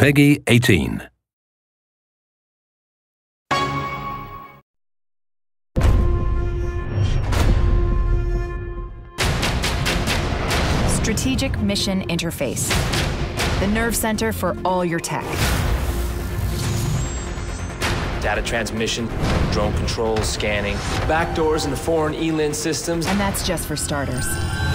Peggy 18. Strategic Mission Interface, the nerve center for all your tech. Data transmission, drone control, scanning, backdoors into foreign ELIN systems. And that's just for starters.